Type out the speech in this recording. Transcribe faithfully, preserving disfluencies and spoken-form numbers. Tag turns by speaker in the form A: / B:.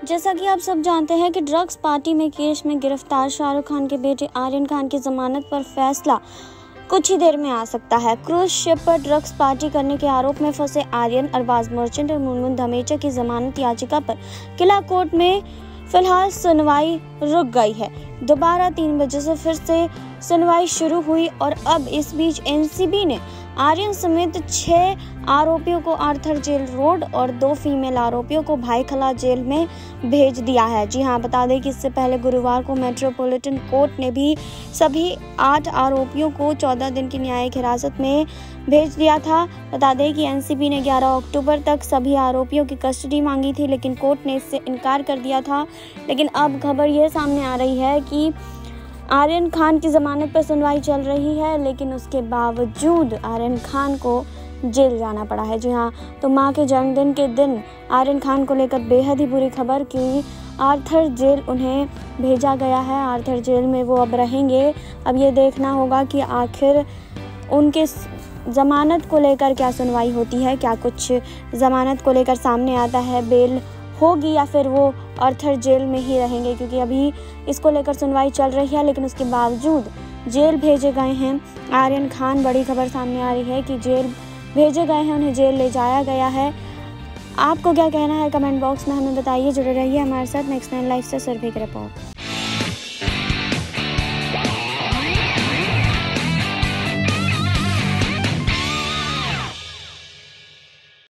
A: जैसा कि आप सब जानते हैं कि ड्रग्स पार्टी में केस में गिरफ्तार शाहरुख खान के बेटे आर्यन खान की जमानत पर फैसला कुछ ही देर में आ सकता है। क्रूज शिप पर ड्रग्स पार्टी करने के आरोप में फंसे आर्यन, अरबाज मर्चेंट और मुनमुन धमेचा की जमानत याचिका पर किला कोर्ट में फिलहाल सुनवाई रुक गई है। दोबारा तीन बजे से फिर से सुनवाई शुरू हुई और अब इस बीच एनसीबी ने आर्यन समेत छह आरोपियों को आर्थर जेल रोड और दो फीमेल आरोपियों को भाईखला जेल में भेज दिया है। जी हां, बता दें कि इससे पहले गुरुवार को मेट्रोपॉलिटन कोर्ट ने भी सभी आठ आरोपियों को चौदह दिन की न्यायिक हिरासत में भेज दिया था। बता दें कि एनसीबी ने ग्यारह अक्टूबर तक सभी आरोपियों की कस्टडी मांगी थी, लेकिन कोर्ट ने इससे इनकार कर दिया था। लेकिन अब खबर ये सामने आ रही है कि आर्यन खान की ज़मानत पर सुनवाई चल रही है, लेकिन उसके बावजूद आर्यन खान को जेल जाना पड़ा है। जी हाँ, तो मां के जन्मदिन के दिन आर्यन खान को लेकर बेहद ही बुरी खबर कि आर्थर जेल उन्हें भेजा गया है। आर्थर जेल में वो अब रहेंगे। अब ये देखना होगा कि आखिर उनके ज़मानत को लेकर क्या सुनवाई होती है, क्या कुछ ज़मानत को लेकर सामने आता है, बेल होगी या फिर वो आर्थर जेल में ही रहेंगे, क्योंकि अभी इसको लेकर सुनवाई चल रही है। लेकिन उसके बावजूद जेल भेजे गए हैं आर्यन खान। बड़ी खबर सामने आ रही है कि जेल भेजे गए हैं, उन्हें जेल ले जाया गया है। आपको क्या कहना है कमेंट बॉक्स में हमें बताइए। जुड़े रहिए हमारे साथ नेक्स्ट नाइन लाइफ से। सर्वे की रिपोर्ट।